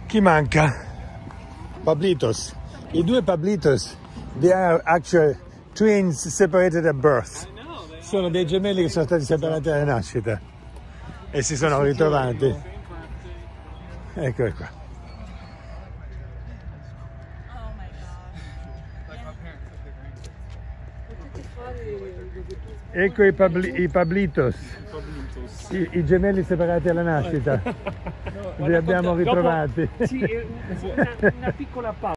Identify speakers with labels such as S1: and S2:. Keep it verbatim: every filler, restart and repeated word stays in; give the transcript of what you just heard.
S1: Chi manca? Pablitos. I due Pablitos, they are actually twins separated at birth. Sono dei gemelli che sono stati separati alla nascita e si sono ritrovati. Eccoli qua. Ecco i, Pabli, i Pablitos, I, i gemelli separati alla nascita. Li abbiamo ritrovati.
S2: Sì, una, una piccola pausa.